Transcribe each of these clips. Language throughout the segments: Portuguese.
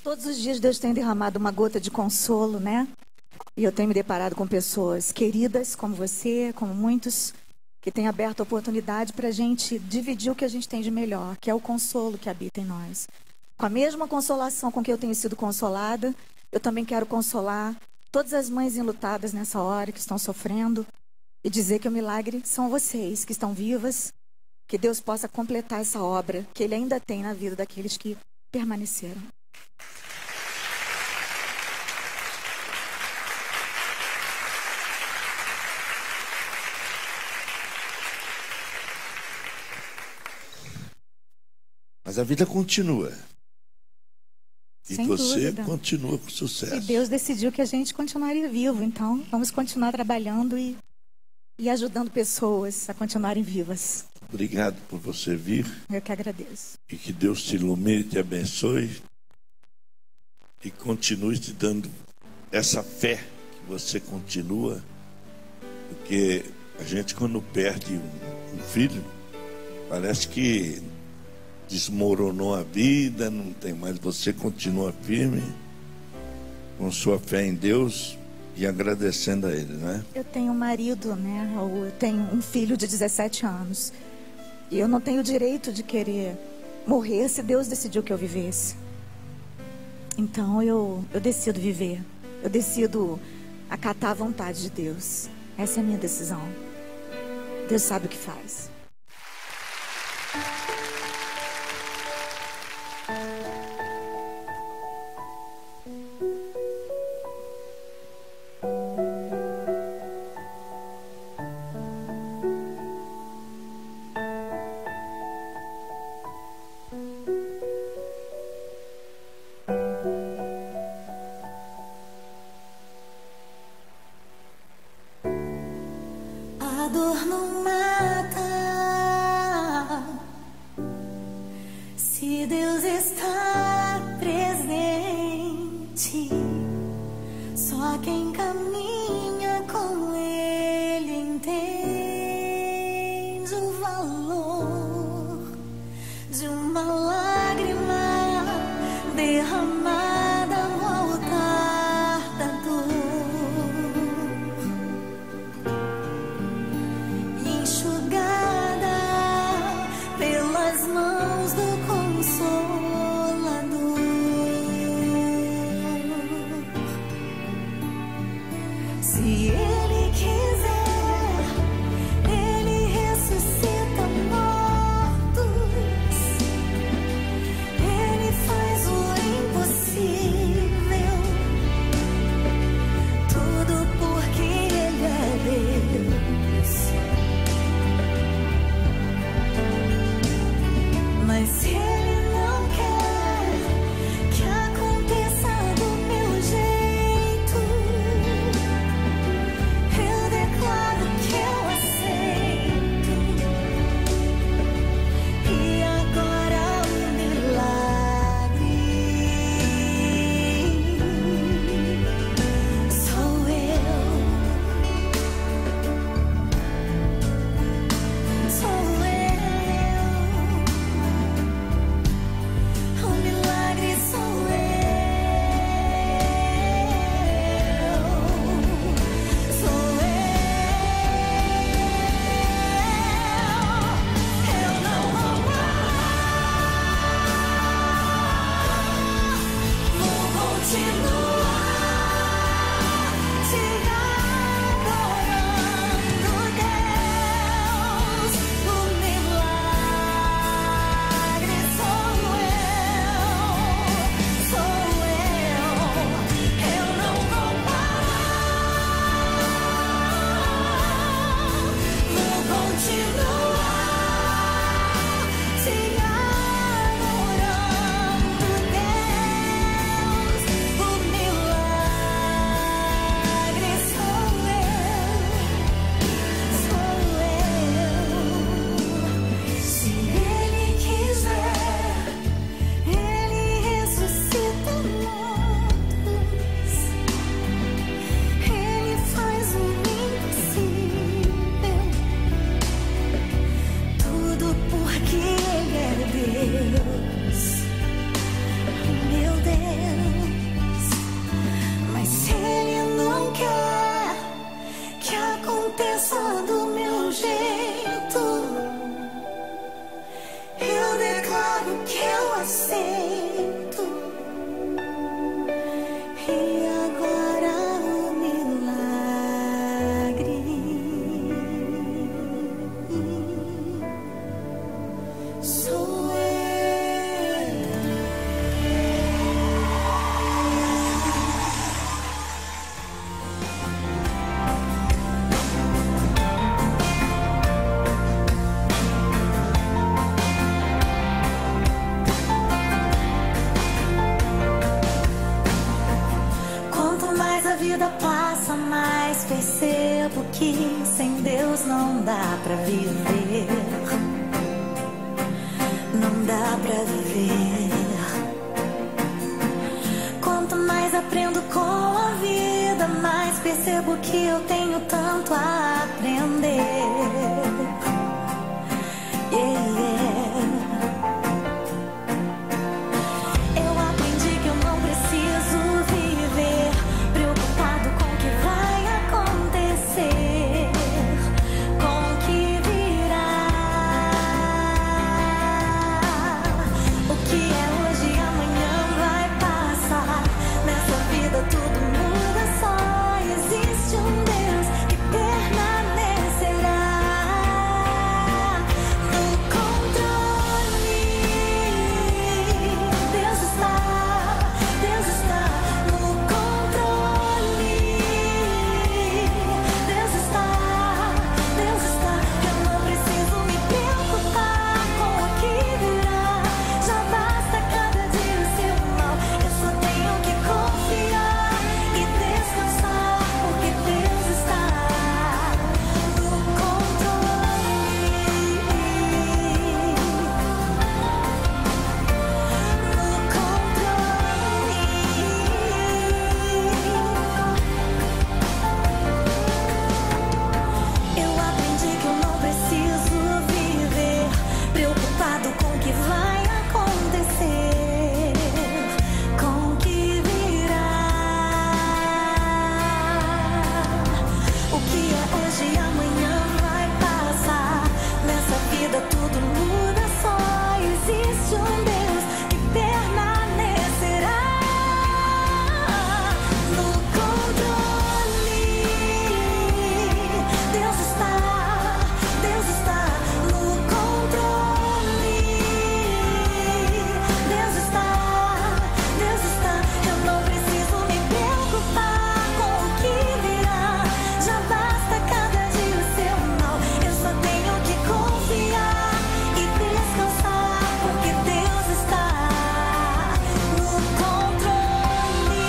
Todos os dias Deus tem derramado uma gota de consolo, né? E eu tenho me deparado com pessoas queridas como você, como muitos, que têm aberto a oportunidade para a gente dividir o que a gente tem de melhor, que é o consolo que habita em nós. Com a mesma consolação com que eu tenho sido consolada, eu também quero consolar todas as mães enlutadas nessa hora, que estão sofrendo, e dizer que o milagre são vocês, que estão vivas, que Deus possa completar essa obra que Ele ainda tem na vida daqueles que permaneceram. Mas a vida continua. E Sem você dúvida. continua com sucesso. E Deus decidiu que a gente continuaria vivo, então vamos continuar trabalhando e ajudando pessoas a continuarem vivas. Obrigado por você vir. Eu que agradeço. E que Deus te ilumine, te abençoe. E continue te dando essa fé que você continua. Porque a gente, quando perde um filho, parece que desmoronou a vida, não tem mais. Você continua firme com sua fé em Deus e agradecendo a Ele, né? Eu tenho um marido, né? Eu tenho um filho de 17 anos. E eu não tenho o direito de querer morrer se Deus decidiu que eu vivesse. Então eu decido viver. Eu decido acatar a vontade de Deus. Essa é a minha decisão. Deus sabe o que faz. A dor não mata se Deus está presente. Só quem caminha com Ele entende o valor de uma lágrima derramada no altar da dor. Enxugada pelas mãos do Consolador. Se Ele quiser, Ele ressuscita mortos. Ele faz o impossível. Tudo porque Ele é Deus. Mas se Ele não quer que aconteça do meu jeito, eu declaro que eu aceito. E agora o milagre sou eu. Sou eu. O milagre sou eu. Sou eu não vou parar. Vou continuar te adorando, Deus. O milagre sou eu. Eu não vou parar. Vou continuar te adorando, Deus. O milagre sou eu. vida passa, mais percebo que sem Deus não dá pra viver. Não dá pra viver. Quanto mais aprendo com a vida, mais percebo que eu tenho tanto a aprender. Yeah, yeah. Eu aprendi que eu não preciso viver preocupado com o que vai acontecer, com o que virá. O que é hoje, amanhã vai passar. Nessa vida tudo muda, só existe um Deus que permanecerá no controle. Deus está no controle. Deus está. Eu não preciso me preocupar com o que virá. Já basta cada dia o seu mal. Eu só tenho que confiar e descansar, porque Deus está no controle. No controle. Eu aprendi que eu não preciso viver preocupado com o que vai acontecer, com o que virá. O que é hoje, amanhã vai passar. Nessa vida tudo muda, só existe um Deus que permanecerá no controle. Deus está no controle. Deus está. Eu não preciso me preocupar com o que virá. Já basta cada dia o seu mal. Eu só tenho que confiar e descansar, porque Deus está no controle.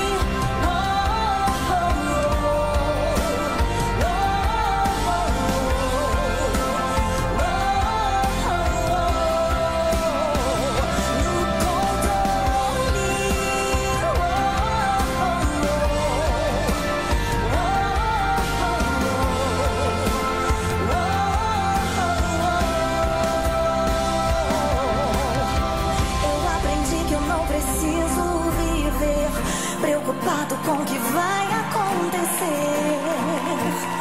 Eu aprendi que eu não preciso viver preocupado com o que vai acontecer,